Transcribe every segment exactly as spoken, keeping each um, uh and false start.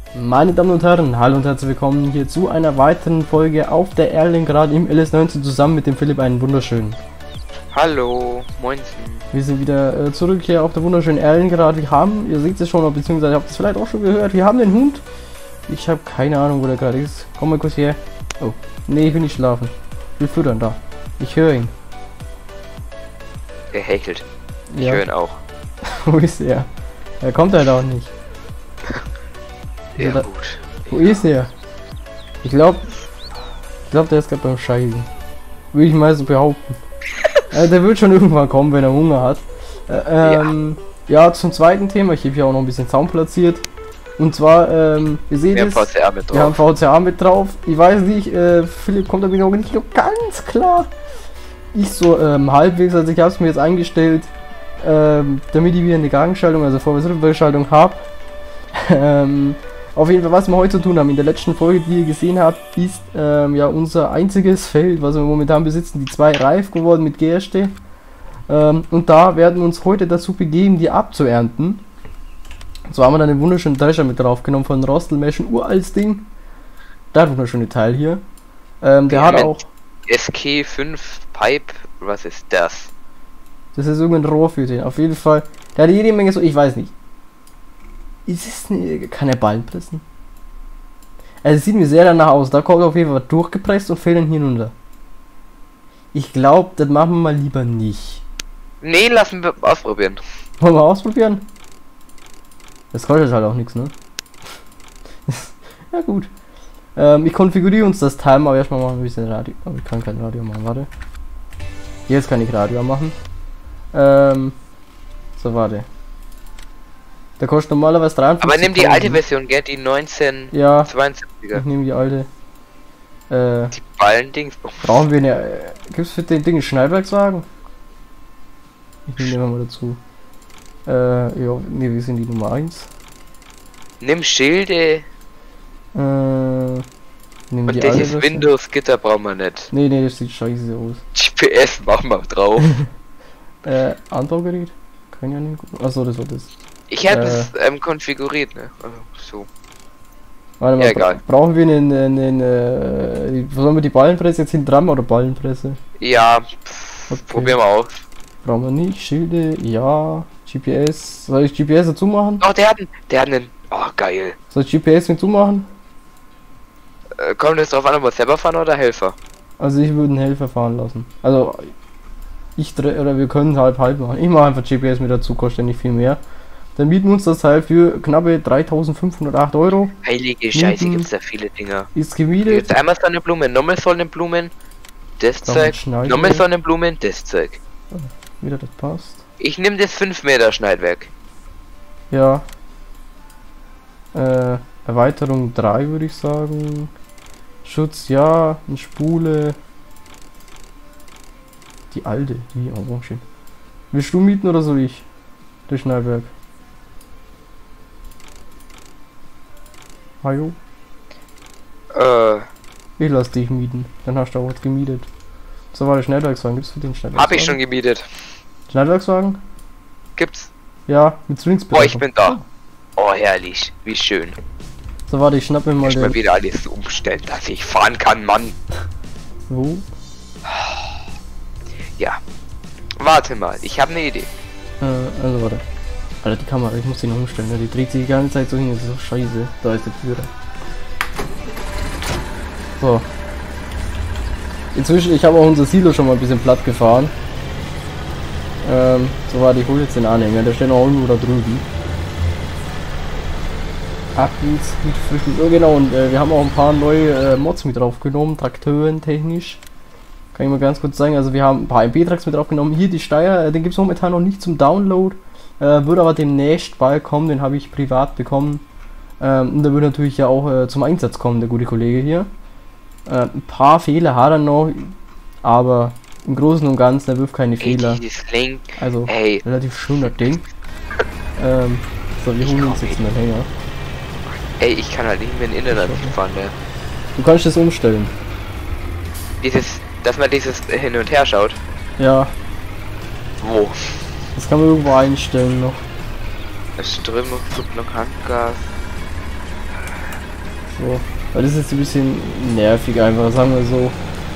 Meine Damen und Herren, hallo und herzlich willkommen hier zu einer weiteren Folge auf der Erlengrad im L S neunzehn zusammen mit dem Philipp. Einen wunderschönen. Hallo, moinsen. Wir sind wieder äh, zurück hier auf der wunderschönen Erlengrad. Wir haben, ihr seht es schon, beziehungsweise habt es vielleicht auch schon gehört, wir haben den Hund. Ich habe keine Ahnung, wo der gerade ist. Komm mal kurz her. Oh, nee, ich will nicht schlafen. Ich will füttern da. Ich höre ihn. Er häkelt. Ich Ja. höre ihn auch. Wo ist er? Er kommt halt auch nicht. Ja, da- gut. Wo ist er? Ich glaube, ich glaube, der ist gerade beim Scheißen. Würde ich mal so behaupten. äh, der wird schon irgendwann kommen, wenn er Hunger hat. Äh, ähm, ja. zum zweiten Thema. Ich habe hier auch noch ein bisschen Sound platziert. Und zwar, ähm, ihr seht Wir haben es. V C A mit Wir haben drauf. V C A mit drauf. Ich weiß nicht, äh, Philipp kommt da mir noch nicht so ganz klar. Ich so ähm, halbwegs, also ich habe es mir jetzt eingestellt, ähm, damit ich wieder eine Gangschaltung, also Vorwärts-Rückwärtsschaltung habe. ähm, auf jeden Fall, was wir heute zu tun haben, in der letzten Folge, die ihr gesehen habt, ist ähm, ja unser einziges Feld, was wir momentan besitzen, die zwei reif geworden mit Gerste. Ähm, und da werden wir uns heute dazu begeben, die abzuernten. Und zwar haben wir dann einen wunderschönen Drescher mit draufgenommen von Rostelmesh, ein uraltes Ding. Der hat wunderschöne Teil hier. Ähm, der Ja, hat mit- auch, S K fünf Pipe, was ist das? das ist irgendein Rohr für den, auf jeden Fall. Der hat jede Menge so, ich weiß nicht. Ist es eine, kann er Ballen pressen? Also es sieht mir sehr danach aus, da kommt auf jeden Fall was durchgepresst und fällt dann hier runter. Ich glaube, das machen wir mal lieber nicht. Nee, lassen wir ausprobieren. Wollen wir ausprobieren? Das kostet halt auch nichts, ne? Ja gut. Ähm, ich konfiguriere uns das Teil, aber erstmal machen wir ein bisschen Radio. Aber ich kann kein Radio machen, warte. Jetzt kann ich Radio machen. Ähm, so, warte. Der kostet normalerweise dreiundfünfzig. Aber nimm die alte Version, gell? Die neunzehnhundertzweiundsiebziger. Ich nehme die alte. Äh, Die Ballendings. Oh, brauchen wir eine. Äh, gibt's für den Ding einen Schnellwerkswagen? Ich nehme den mal dazu. Äh, ja, ne, wir sind die Nummer eins. nimm Schilde Äh, nehmen und die alte dieses Version. Windows-Gitter brauchen wir nicht. Nee, nee, das sieht scheiße aus. G P S machen wir drauf. Äh, Anbaugerät? Kann ja nicht. Achso, das war das. Ich habe Äh. es ähm, konfiguriert, ne? Also, so. Warte mal, Ja, egal. bra brauchen wir einen, einen, einen äh, sollen wir die Ballenpresse jetzt hinten dran oder Ballenpresse? Ja, pff, Okay. probieren wir aus. Brauchen wir nicht. Schilde, ja. G P S. Soll ich G P S dazu machen? Oh, der hat einen, der hat einen, oh geil. Soll ich G P S hinzumachen? Äh, kommt es drauf an, ob wir selber fahren oder Helfer? Also ich würde einen Helfer fahren lassen. Also ich dre oder wir können halb halb machen. Ich mache einfach G P S mit dazu, kostet nicht viel mehr. Dann bieten wir uns das Teil für knappe dreitausendfünfhundertacht Euro. Heilige Scheiße, Mhm. gibt's da viele Dinger. Ist gemietet. Jetzt einmal Sonnenblumen, nochmal Sonnenblumen, das Dann mit Zeug, Schneide. nochmal Sonnenblumen, das Zeug. Wieder das passt. Ich nehme das fünf Meter Schneidwerk. Ja. Äh, Erweiterung drei würde ich sagen. Schutz ja, eine Spule. Die alte, die Orange. Willst du mieten oder soll ich? Das Schneidwerk. Hallo? Äh, Ich lass dich mieten. Dann hast du auch was gemietet. So war der Schnellwerkswagen. Gibt's für den Schnellwerkswagen? hab ich schon gemietet. Schnellwerkswagen? Gibt's? Ja, mit Swingspeed. Oh, ich bin da. Oh, herrlich, wie schön. So, warte, ich schnapp mir mal Ich mal den. wieder alles so umstellen, dass ich fahren kann, Mann. Wo? Ja. Warte mal, ich habe eine Idee. Äh, also warte. Alter, die Kamera, ich muss die noch umstellen, ne? Die dreht sich die ganze Zeit so hin, das ist so scheiße. Da ist der Führer. So. Inzwischen, ich habe auch unser Silo schon mal ein bisschen platt gefahren. Ähm, so warte, ich hole jetzt den Anhänger, der steht noch irgendwo da drüben. Akkus mit frischen. Oh, genau, und äh, wir haben auch ein paar neue äh, Mods mit draufgenommen, Traktoren technisch. Kann ich mal ganz kurz sagen, also wir haben ein paar M P-Tracks mit draufgenommen. Hier die Steier, äh, den gibt es momentan noch nicht zum Download. Äh, wird aber demnächst bald kommen, den habe ich privat bekommen. Ähm, und der wird natürlich ja auch äh, zum Einsatz kommen, der gute Kollege hier. Äh, ein paar Fehler hat er noch, aber im Großen und Ganzen, er wirft keine Ey, Fehler. dieses Link. Also Ey, relativ schöner Ding. Ähm, so, wir Ich holen komm uns jetzt hin. einen Hänger. ey, ich kann halt nicht mehr in Internet fahren, ne? Du kannst das umstellen. Dieses, dass man dieses hin und her schaut. Ja, Wo? das kann man irgendwo einstellen noch. Strömung, Kupplung, Handgas. So. Weil das ist jetzt ein bisschen nervig einfach, sagen wir so.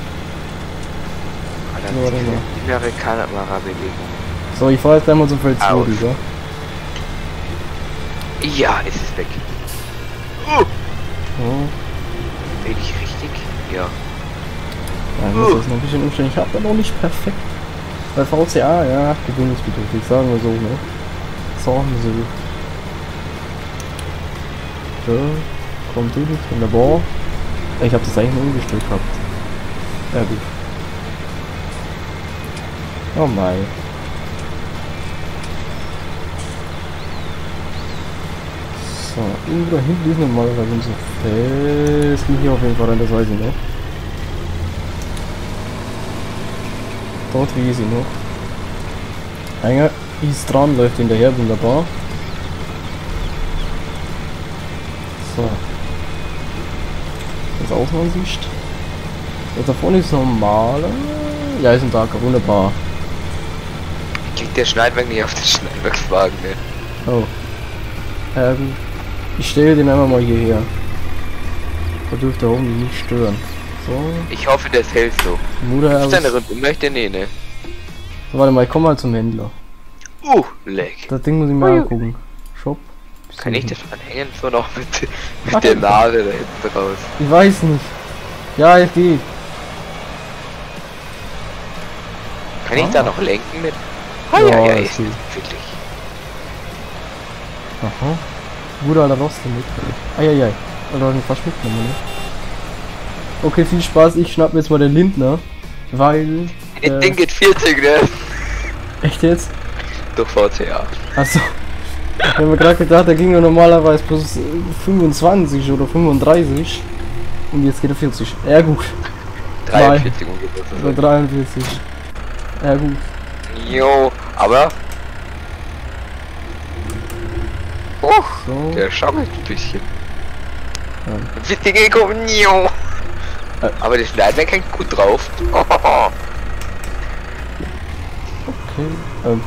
So, warte mal. Die Amerikaner mal bewegen. So, ich fahr jetzt einmal zum Feld zwei Auf. rüber. Ja, es ist weg. Uh. So. Bin ich richtig? Ja. Nein, das ist noch ein bisschen umständlich. Ich hab da noch nicht perfekt. Bei V C A, ja, gewöhnungsbedürftig, sagen wir so, ne? Sagen wir so. So, kommt durch, wunderbar. Ich hab das eigentlich nur umgestellt gehabt. Ja gut. Oh mein. So, irgendwo da hinten ist normalerweise unser Fest. Nicht hier auf jeden Fall rein, das weiß ich noch. Dort wie sie noch. Einer ist dran, läuft hinterher, wunderbar. So. Das ist Außenansicht. Das da vorne ist normal. Ja, ist ein Darker, wunderbar. Kriegt der Schneidwerk nicht auf den Schneidwerkswagen, ne? Oh. Ähm, ich stelle den einfach mal hierher. Da dürfte er hoffentlich nicht stören. So. Ich hoffe, das hältst du. Mutter, Ist deine Runde möchte? Nee, ne? so, warte mal, ich komm mal zum Händler. Uh, leck. Das Ding muss ich mir Ui. angucken. Shop. Kann ich das anhängen? So noch mit, Ach, mit der Nadel da hinten raus. Ich weiß nicht. Ja, es geht. Kann ich Ah. da noch lenken mit? Ah, Ja, ja, ja, das ist geht. wirklich. Aha. Guter alter Roster mit. Eieiei. Alter, den fast mitgenommen, ne? Okay, viel Spaß. Ich schnapp mir jetzt mal den Lindner. Weil. Das Äh, Ding geht vierzig, ne? echt jetzt? Durch V C A. Achso. Ich hab mir gerade gedacht, der ging ja normalerweise plus fünfundzwanzig oder fünfunddreißig. Und jetzt geht er vierzig. Ja, gut. dreiundvierzig ungefähr. Oder dreiundvierzig. Ja, gut. Jo, aber. Oh, So. der schaukelt ein bisschen. Ja. Witzige kommen, jo. Äh. Aber der Schneidwerk hängt gut drauf. Okay. Ähm,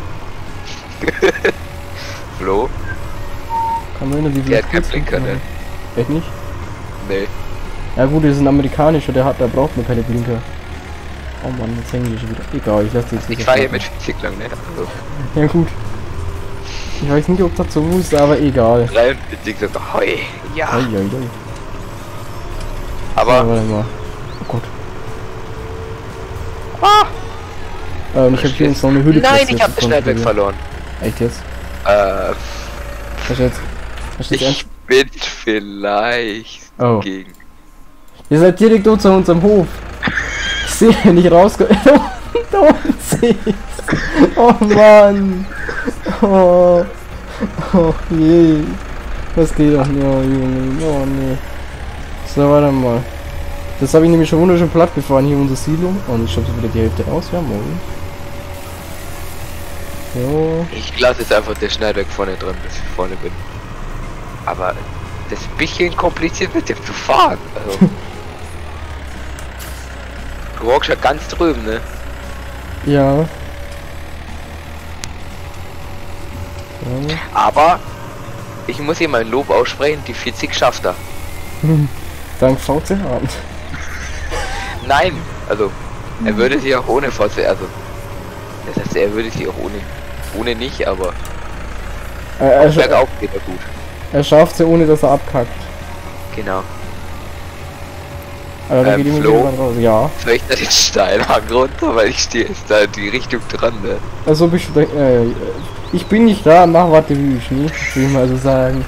Flo? kann man die Der hat keinen Blinker, ne? Echt nicht? Nee. Ja gut, das ist ein amerikanischer, der hat, der braucht nur keine Blinker. Oh Mann, jetzt hängen die schon wieder. Egal, ich lasse die jetzt Ich wieder fahre hier starten. mit vierzig lang, ne? Also Ja gut. Ich weiß nicht, ob das so muss, aber egal. dreiundvierzig sogar. Hoi. Ja. Oi, oi, oi. Aber. Ja, warte mal. Oh Gott. Ah, Ähm, ich habe hier uns noch eine Hülle nein, ich platziert habe das bekommen Schneidwerk für- verloren. Echt jetzt? Äh, Was jetzt? Was steht ich bin vielleicht Oh. gegen. Ihr seid direkt unter unserem Hof. Ich sehe nicht rausge... Da unten seht's. Oh Mann. Oh. Oh je. Das geht doch nicht. Oh Junge. Oh nee. So, warte mal. Das habe ich nämlich schon wunderschön platt gefahren, hier unsere Siedlung. Und ich schubse wieder die Hälfte raus. Ja, morgen. So. Ich lasse jetzt einfach der Schneidwerk vorne dran, bis ich vorne bin. Aber das ist ein bisschen kompliziert mit dem zu fahren. Also. Du rockst ja ganz drüben, ne? Ja. Ja. Aber ich muss hier mein Lob aussprechen, die vierzig schafft er. Dank V C A. Nein, also er würde sie auch ohne V C A, also das heißt, er würde sie auch ohne, ohne nicht, aber Er, er, bergauf geht er gut. er schafft sie ohne dass er abkackt. Genau. Aber da Ähm, geht ihm Flo? irgendwann raus. Ja. Soll ich da den Steilhang runter, weil ich stehe jetzt da in die Richtung dran, ne? Also bist du da, äh, ich bin nicht da, mach was du willst, ne? Will ich mal so sagen.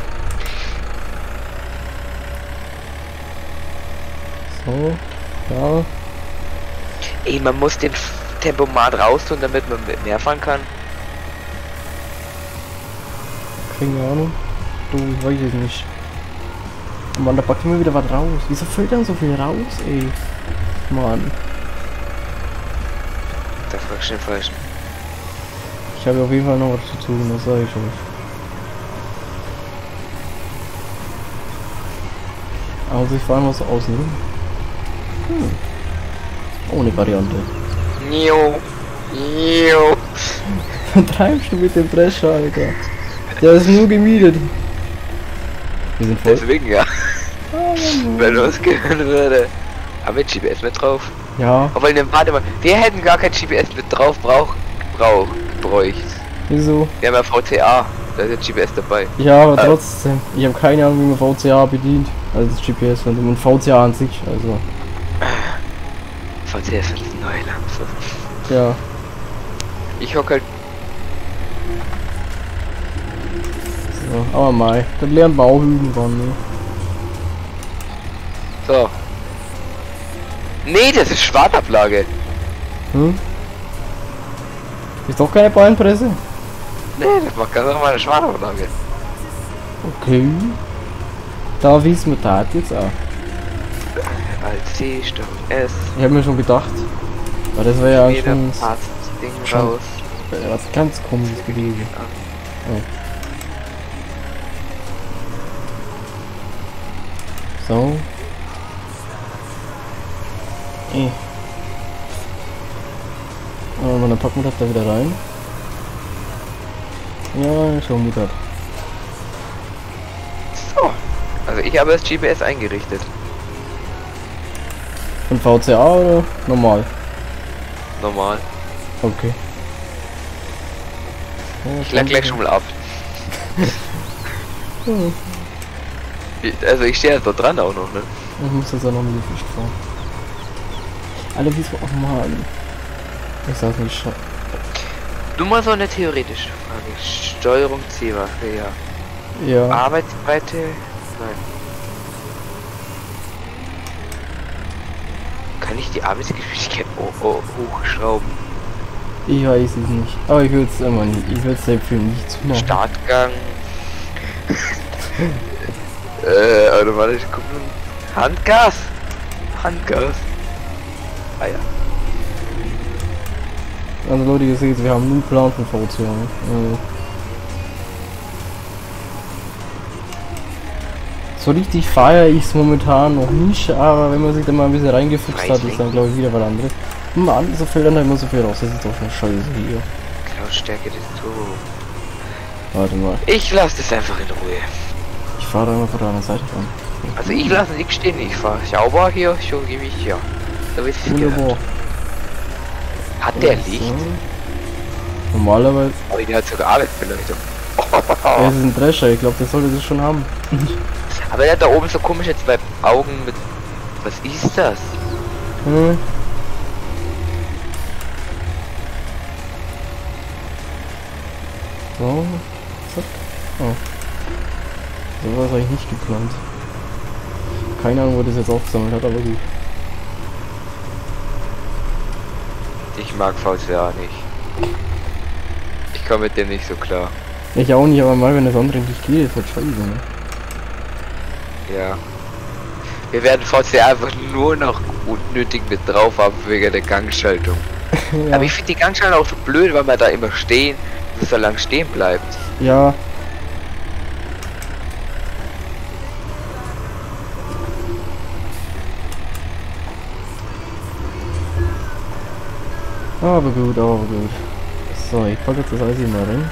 So, ja. Ey, man muss den F- Tempomat raus tun, damit man mit mehr fahren kann. Keine Ahnung. Du, ich weiß es nicht. Oh Mann, da packt immer wieder was raus. Wieso fällt dann so viel raus, ey? Mann. Da fragst du den Falschen. Ich habe auf jeden Fall noch was zu tun, das sage ich euch. Also ich fahre mal so außen rum. Hm. Ohne Variante. Nio. Nio. Was treibst du mit dem Drescher, Alter? Der ist nur gemietet. Wir sind voll. Deswegen ja. wenn losgehen würde. Aber mit G P S mit drauf. Ja. Aber ne, warte mal, wir hätten gar kein G P S mit drauf brauch, brauch, bräucht. Wieso? Wir haben ja V C A, da ist ja G P S dabei. Ja, aber äh. trotzdem. Ich habe keine Ahnung, wie man V C A bedient. Also das G P S und V C A an sich, also. V C A ist das Neuland. Ja. Ich hock halt. So, aber mal, das lernen wir auch irgendwann, ne? So. Nee, das ist Schwartablage. Hm? Ist doch keine Ballenpresse? Nee, das macht ganz normal eine Schwartablage. Okay. Da wissen wir das jetzt auch. Als C, Stopp, S. Ich habe mir schon gedacht. Aber das wäre ja Jeder schon passt das Ding schon- raus. was ganz komisches gewesen. Oh. So. Eh. Und dann packen wir das da wieder rein. Ja, schon gut. So. Also ich habe das G P S eingerichtet. Und V C A oder normal? Normal. Okay. Ich lag gleich schon mal ab. Hm. Ich- Also ich stehe jetzt dort dran auch noch, ne? Ich muss jetzt auch noch mit dem Fisch fahren. Alter, wie es auch mal. Ich sag's nicht schon. Du mal so eine theoretische Frage. Steuerung C-Waffe, ja. Ja. Arbeitsbreite? Nein. Kann ich die Arbeitsgeschwindigkeit oh, oh, hochschrauben? Ich weiß es nicht. Aber ich würde es immer nicht. Ich würde es selbst für nicht zu machen. Startgang. äh, automatisch gucken. Handgas. Handgas. Ah ja. Also Leute, ihr seht, wir haben null Plan von V C A. Ne? So richtig feiere ich es momentan noch nicht, aber wenn man sich da mal ein bisschen reingefuchst hat, ist dann glaube ich wieder was anderes. Mann, so fällt dann halt immer so viel raus, das ist doch schon scheiße hier. Lautstärke des Turbo. Warte mal, Ich lasse das einfach in Ruhe. ich fahre da immer von der anderen Seite ran. Also ich lasse nichts stehen, ich fahre sauber hier, so gebe ich hier. So wie es sich gehört. Wunderbar. Hat der So. Licht? Normalerweise, Aber der hat sogar Arbeitsbeleuchtung. er ist ein Drescher, ich glaube, der sollte das schon haben. Aber der hat da oben so komische zwei Augen mit... Was ist das? Hm. So, zack. Oh. So war es eigentlich nicht geplant. Keine Ahnung, wo das jetzt aufgesammelt hat, aber gut. Ich mag V C A nicht. Ich komme mit dem nicht so klar. Ich auch nicht, aber mal, wenn das andere nicht geht, ist halt scheiße, ne? Ja. Wir werden V C A einfach nur noch unnötig mit drauf haben wegen der Gangschaltung. Ja. Aber ich finde die Gangschaltung auch so blöd, weil man da immer stehen, dass es so lang stehen bleibt. Ja. Aber gut, aber gut. So, ich packe jetzt das alles hier mal rein.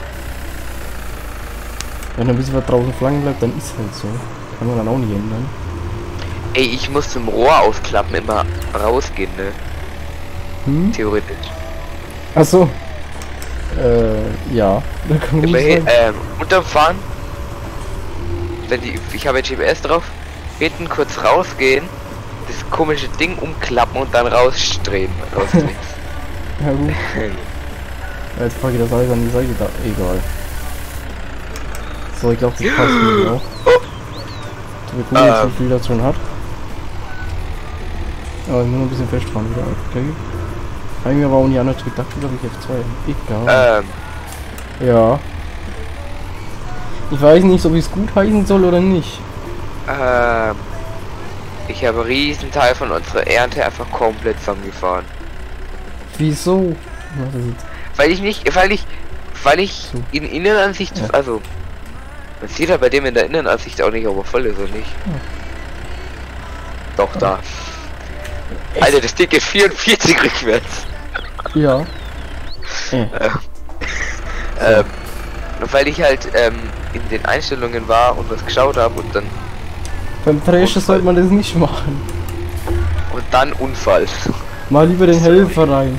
Wenn ein bisschen was draußen flanken bleibt, dann ist halt so. Kann man dann auch nicht ändern. Ey, ich muss zum Rohr ausklappen immer rausgehen, ne? Hm? Theoretisch. Achso. Äh, ja. Da kann Immer ich hin, sagen. ähm, unterfahren. Wenn die, ich habe ja G P S drauf. Hinten kurz rausgehen. Das komische Ding umklappen und dann rausdrehen. Rausdrehen. Ja gut. Jetzt packe ich das alles an die Seite da. Egal. So, ich glaube, das passt mir auch. Wir gucken jetzt, wie viel das schon hat. Aber ich muss noch ein bisschen festfahren wieder. Okay. Habe ich mir aber auch nicht anders gedacht, glaube ich, F zwei. Egal. ähm, Ja. Ich weiß nicht, ob ich es gut heißen soll oder nicht. ähm, ich habe einen riesen Teil von unserer Ernte einfach komplett zusammengefahren. Wieso? Na, das ist Weil ich nicht, weil ich, weil ich So. in Innenansicht, Ja. also, man sieht ja bei dem in der Innenansicht auch nicht, ob er voll ist oder nicht. Ja. Doch, da. Alter, das Ding geht vierundvierzig rückwärts. ja. Äh. Ähm, und weil ich halt ähm, in den Einstellungen war und was geschaut habe und dann Beim Drescher sollte man das nicht machen. Und dann Unfall. Mal lieber den Helfer rein.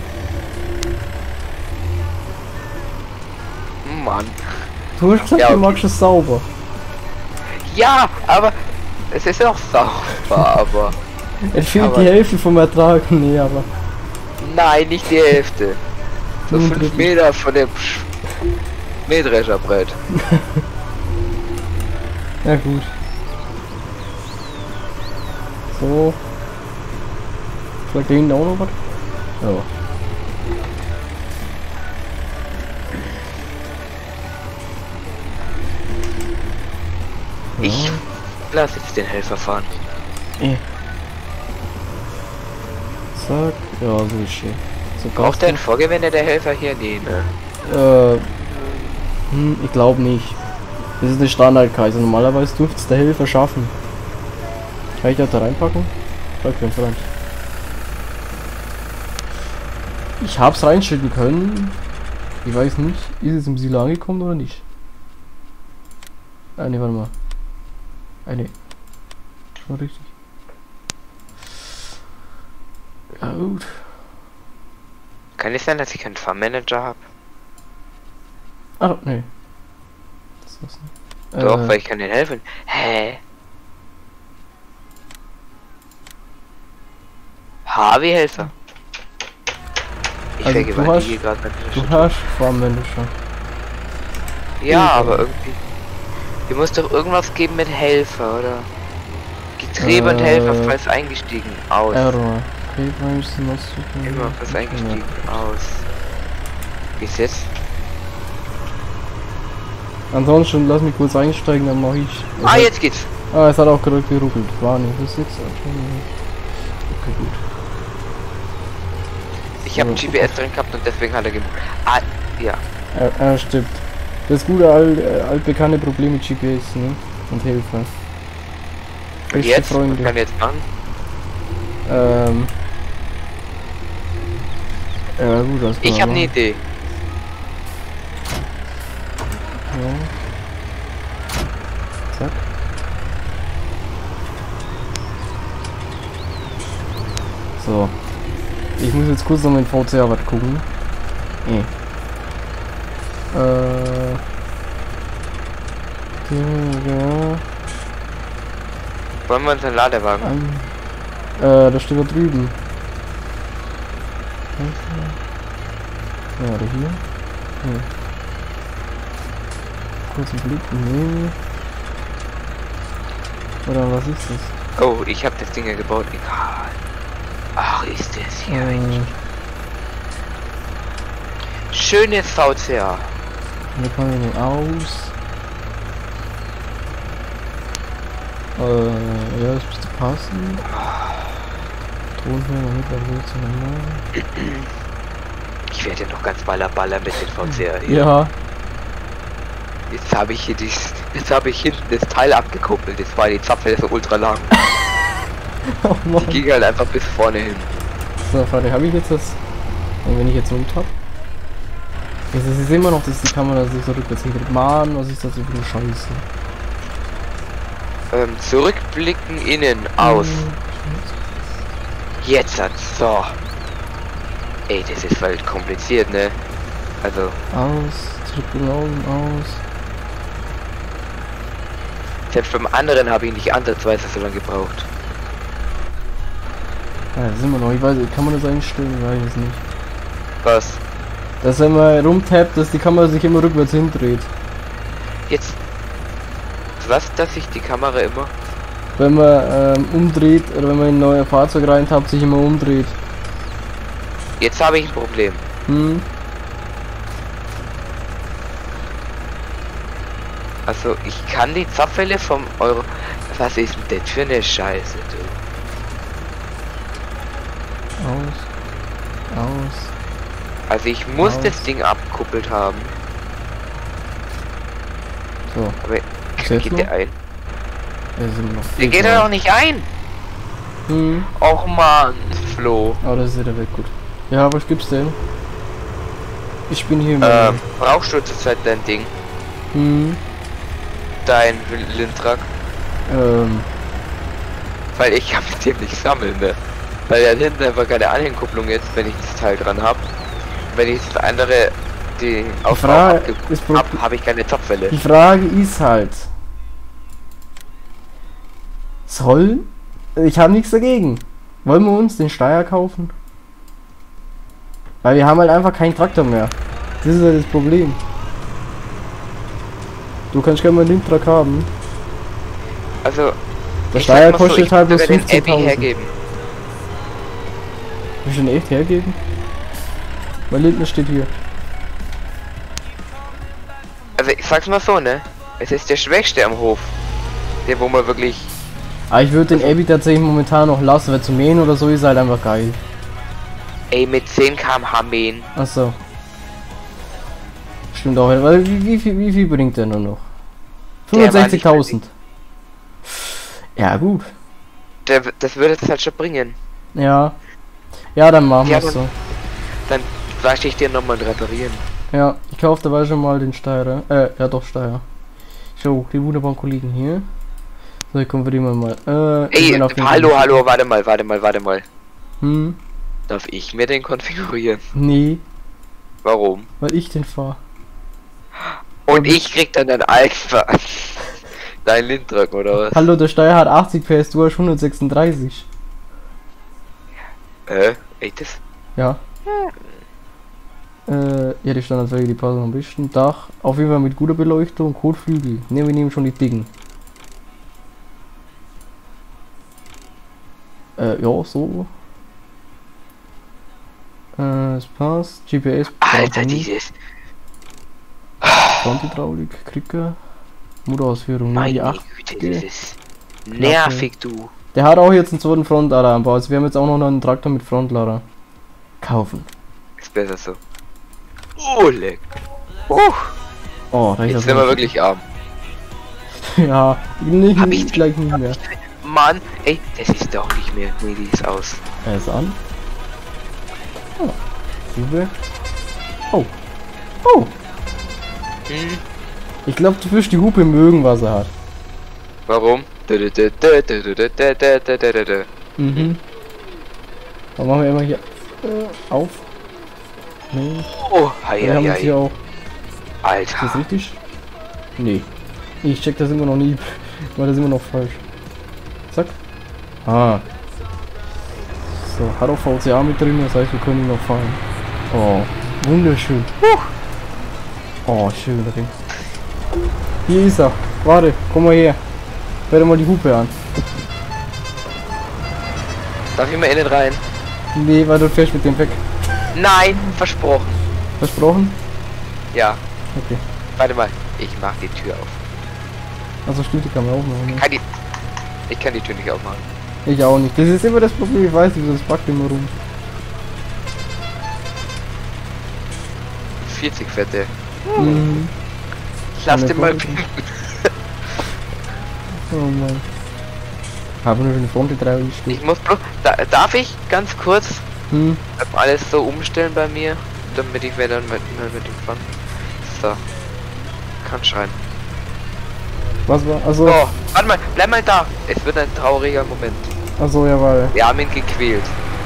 Mann. Du hast gesagt, Ja, du okay. magst es sauber. Ja, aber es ist auch sauber, aber... Es fehlt Aber- die Hälfte vom Ertrag. Nee, aber. Nein, nicht die Hälfte. So Nun fünf Drittel. Meter von dem Mähdrescherbrett. Ja gut. So. Vielleicht da hinten auch noch was? Ja. Ich lass jetzt den Helfer fahren. Eh. Zack. Ja, so ist schön. So Braucht der einen Vorgewende der Helfer hier? Nee, ne? Äh. Hm, ich glaube nicht. Das ist eine Standardkaiser. Normalerweise dürfte es der Helfer schaffen. Kann ich das da reinpacken? Da kein Freund. Ich hab's reinschütten können. Ich weiß nicht, ist es im Silo angekommen oder nicht? Ah ne, warte mal. Ah ne. Schon richtig. Ja gut. Kann es sein, dass ich keinen Fahrmanager habe? Ah, ne. Das war's nicht. Doch, Äh, weil ich kann den helfen. Hä? Harvey-Helfer? Ich Also, du vergewaltige hast- gerade meine Du Tasche. hast Fahrmanager. Ja, Okay. aber irgendwie... Hier muss doch irgendwas geben mit Helfer, oder? Getriebe und Äh, Helfer, falls eingestiegen, aus. Error. Okay, Preis noch super. Immer fast eingestiegen, aus. Wie ist jetzt? Ansonsten lass mich kurz einsteigen, dann mache ich. Ah, jetzt geht's! Ah, es hat auch gerade geruckelt. War nicht. Das ist jetzt okay, gut. Ich habe So. G P S drin gehabt und deswegen hat er gem... Ah, ja. Er, er stimmt. Das gute alt, äh, altbekannte Problem mit G P S, ne? Und Hilfe. Und Beste jetzt? Was Freunde. kann ich jetzt machen? Ähm. Ja gut, das kann Ich man habe eine machen. Idee. Ja. Zack. So. Ich muss jetzt kurz noch mein V C A was gucken. Eh. Äh. Ja. Wollen wir uns einen Ladewagen? Ein, äh, da steht da drüben. Ja, oder hier? Nee. Kurzen Blick, nee. Oder was ist das? Oh, ich habe das Ding ja gebaut. Egal. Ach, ist das hier Äh, eigentlich. Schönes V C A. hier kann ich nicht aus. Äh, ja, das müsste passen. Tonhörer mit der normal. Ich werde ja noch ganz baller baller mit den V C A hier. Ja, Jetzt habe ich hier die, jetzt habe ich hinten das Teil abgekuppelt. Jetzt war die Zapfe so ultra lang. oh Die Mann. ging halt einfach bis vorne hin. So, Freunde, habe ich jetzt das. Und wenn ich jetzt rund hab. Jetzt ist es immer noch, dass die Kamera sich so rückwärts hindreht. Mann, was ist das für eine Scheiße? Ähm, zurückblicken, innen, aus. Jetzt hat so. Ey, das ist halt kompliziert, ne? Also, Aus, zurückblicken, Augen, aus. selbst beim anderen habe ich nicht ansatzweise so lange gebraucht. Ja, da sind wir noch. Ich weiß nicht, kann man das einstellen? Ich weiß es nicht. Was? Dass wenn man rumtappt, dass die Kamera sich immer rückwärts hindreht. Jetzt. Was, dass ich die Kamera immer. Wenn man ähm, umdreht oder wenn man in ein neues Fahrzeug reintappt, sich immer umdreht. Jetzt habe ich ein Problem. Hm? Also, ich kann die Zapfwelle vom Euro. Was ist denn das für eine Scheiße, du? Aus. Aus. Also, ich muss Aus. das Ding abgekuppelt haben. So. Aber Ist jetzt geht noch? der ein? Ja, sind wir noch. Der geht ja auch nicht ein! Hm. Och man, Flo. Oh, das ist wieder weg, gut. Ja, was gibt's denn? Ich bin hier. Ähm, brauchst du zurzeit dein Ding? Hm. Dein Lindrak? Ähm. Weil ich kann mit dem nicht sammeln, ne? Weil da hinten einfach keine Anhängkupplung ist, wenn ich das Teil dran habe. Wenn ich das andere, die Aufbau Frage habe, habe ich keine Zapfwelle. Die Frage ist halt, sollen? Ich habe nichts dagegen. Wollen wir uns den Steyr kaufen? Weil wir haben halt einfach keinen Traktor mehr. Das ist halt das Problem. Du kannst gerne mal einen Lindtrak haben. Also, der ich Steyr sag mal so, kostet ich halt würde bloß den Abby fünfzehntausend. hergeben. Willst du den echt hergeben? Mein Lindner steht hier. Also, ich sag's mal so, ne? Es ist der Schwächste am Hof. Der, wo man wirklich... Aber ich würde den Abby tatsächlich momentan noch lassen, weil zu mähen oder so ist halt einfach geil. Ey, mit zehn Kilometer pro Stunde mähen. Achso. Stimmt auch, weil wie, wie, viel, wie viel bringt der nur noch? fünfundsechzigtausend. Ja gut. Der, das würde es halt schon bringen. Ja. Ja, dann machen wir Ja, es so. Dann wasche ich dir nochmal reparieren. Ja, ich kaufe dabei schon mal den Steyr. Äh, ja doch, Steyr. So, die wunderbaren Kollegen hier. So, ich konvertieren wir mal. Äh, Ey, auf den hallo, Kollegen. hallo, warte mal, warte mal, warte mal. Hm? Darf ich mir den konfigurieren? Nee, Warum? weil ich den fahr. Und ich krieg dann dein Alpha. Dein Lindtrak oder was? Hallo, der Steyr hat achtzig P S, du hast hundertsechsunddreißig. Äh, echt das? Ja. Äh, ja, die Standardwege, die passen am besten. Dach, auf jeden Fall mit guter Beleuchtung, Kotflügel. Ne, wir nehmen schon die dicken. Äh, ja, so. Äh, es passt. G P S. Alter, dieses. Fronthydraulik, Kricker. Motorausführung, ne, die Meine acht. Güte, das ist nervig, du. Der hat auch jetzt einen zweiten Frontlader am Bau. Also wir haben jetzt auch noch einen Traktor mit Frontlader. Kaufen. Ist besser so. Oh, leck. Uh, Oh, da ist jetzt sind wir wirklich arm. Ja, nicht, Hab nicht ich- gleich nicht mehr. Mann, ey, das ist doch nicht mehr, wie die ist aus. Er ist an. Oh. Super. Oh. Oh. Hm, Ich glaube, du wirst die Hupe mögen, was er hat. warum? Mhm. Dann machen wir immer hier äh, auf. Nee. Oh, hei, Wir haben hei, jetzt hier hei. auch. Ist das Alter. richtig? Nee. Ich check das immer noch nie. Weil das immer noch falsch. Zack. Ah. So, hat auch V C A mit drin, das heißt wir können ihn noch fahren. Oh, wunderschön. Oh, schön Ring. Hier ist er. Warte, komm mal her. Hör dir mal die Hupe an. Darf ich mal innen rein? Nee, weil du fährst mit dem weg. Nein, versprochen. Versprochen? Ja, Okay. warte mal. Ich mach die Tür auf. Also stimmt, die kann man auch machen. Ne? Kann die... Ich kann die Tür nicht aufmachen. Ich auch nicht. Das ist immer das Problem, ich weiß nicht, das packt immer rum. vierzig Fette. Mhm. Lass Eine den mal... Front- Oh Mann. Haben wir schon eine Front drei steht. Ich muss bloß... Da, darf ich ganz kurz Hm. alles so umstellen bei mir, damit ich mir dann mit, mit dem fahren? So. Kann schreien. Was war? Also, Oh, warte mal, bleib mal da. Es wird ein trauriger Moment. also ja, weil. Wir haben ihn gequält.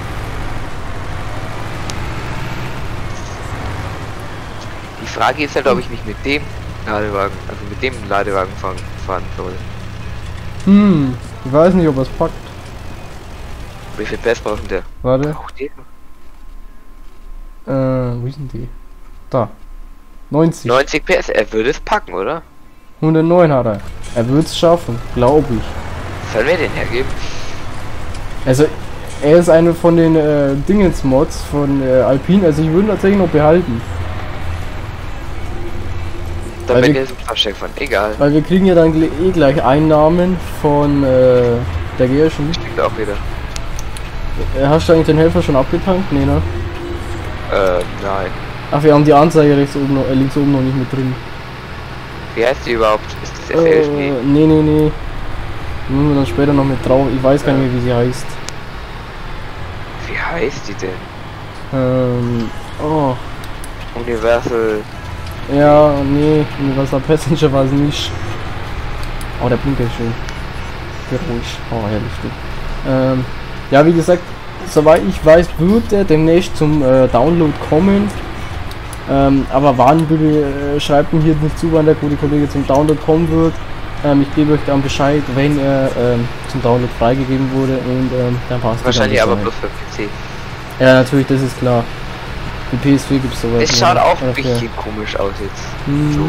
Die Frage ist halt, ob ich nicht mit dem Ladewagen, also mit dem Ladewagen fahren, fahren soll. Hm. Ich weiß nicht, ob es packt. Wie viel P S braucht der? Warte. Auch den? Äh, wo ist denn die? Da. neunzig. neunzig P S, er würde es packen, oder? hundertneun hat er. Er wird es schaffen, glaube ich. Sollen wir den hergeben? Also, er ist eine von den äh, Dingens-Mods von äh, Alpine. Also, ich würde ihn tatsächlich noch behalten. Dann Weil wird wir- er zum Fahrsteig fahren. Egal. Weil wir kriegen ja dann gle- eh gleich Einnahmen von äh, der Gärschen. Stimmt auch wieder. Äh, Hast du eigentlich den Helfer schon abgetankt? Nee, ne? Äh, nein. Ach, wir haben die Anzeige rechts oben noch, äh, links oben noch nicht mit drin. Wie heißt die überhaupt? Ist das Äh, F L P? nee, nee, nee. Müssen wir dann später noch mit drauf. Ich weiß gar nicht mehr, wie sie heißt. Wie heißt die denn? Ähm, oh. Universal. Ja, nee, Universal Passenger war es nicht. Oh, der Blinker ist schön. Geräusch. Oh, herrlich. Ähm, ja, wie gesagt, soweit ich weiß, wird er demnächst zum äh, Download kommen. Ähm, aber wann, bitte äh, schreibt mir hier nicht zu, wann der gute Kollege zum Download kommen wird. Ähm, ich gebe euch dann Bescheid, wenn er ähm, zum Download freigegeben wurde und ähm, dann passt es. Wahrscheinlich aber bloß für P C. Ja, natürlich, das ist klar. Für P S vier gibt es sowas. Es schaut auch ein ja. bisschen komisch aus jetzt. Mhm. So.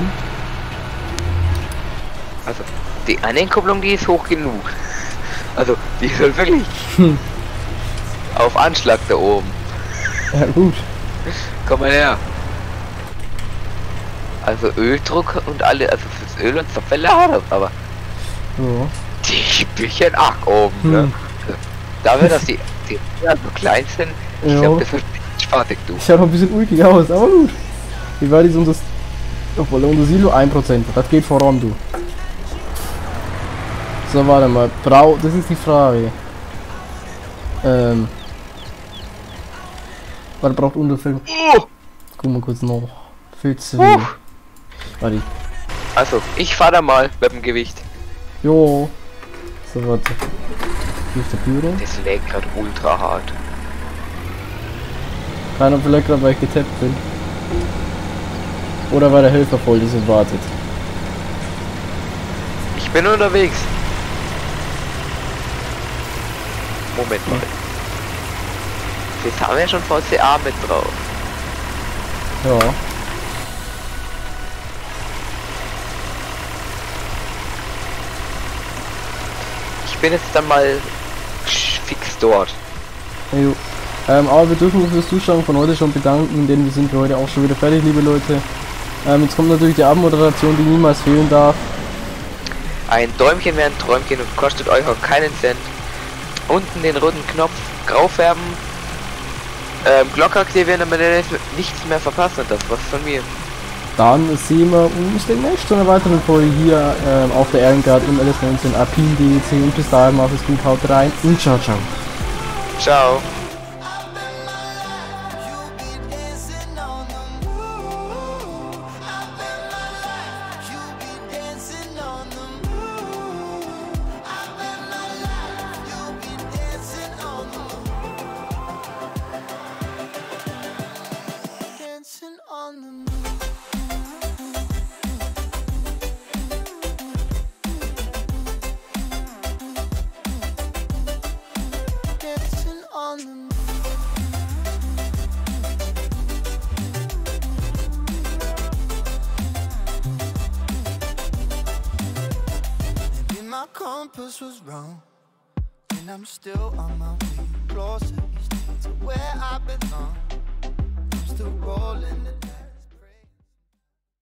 Also, die Anenkupplung, die ist hoch genug. Also, die ist halt wirklich Hm. auf Anschlag da oben. Ja, gut. Komm mal her. Also Öldruck und alle, also fürs Öl und Zerfälle hat es, aber Ja. die bisschen arg oben, Hm. ne? Also, dafür, dass die, die ja, so klein sind, ich Ja. glaube, das wird nicht spaßig, du. Schaut noch ein bisschen ulkig aus, aber gut. Wie weit ist unser... Obwohl, unser Silo ein Prozent. Das geht voran, du. So, warte mal. Brau... Das ist die Frage. Ähm... Was braucht unser Film? Uh, Guck mal kurz noch. vierzehn. uh. Warte. Also, ich fahr da mal mit dem Gewicht. Jo. So, warte. Hier ist der Büro. Das lägt gerade ultra hart. Keiner vielleicht gerade, weil ich getappt bin. Oder weil der Helfer voll ist und wartet. Ich bin unterwegs. Moment mal. Jetzt haben wir ja schon V C A mit drauf. Ja. Ich bin jetzt dann mal fix dort. Jo. Ähm, aber wir dürfen uns fürs Zuschauen von heute schon bedanken, denn wir sind für heute auch schon wieder fertig, liebe Leute. Ähm, jetzt kommt natürlich die Abendmoderation, die niemals fehlen darf. Ein Däumchen wäre ein Träumchen und kostet euch auch keinen Cent. Unten den roten Knopf grau färben, ähm, Glocke aktivieren, damit ihr nichts mehr verpasst und das was von mir. Dann sehen wir uns demnächst zu einer weiteren Folge hier ähm, auf der Ehrengard im L S neunzehn Alpine D E C und bis dahin macht es gut, haut rein und ciao, ciao. Ciao. On the moon. Dancing on the moon. Maybe my compass was wrong, and I'm still on my way. Lost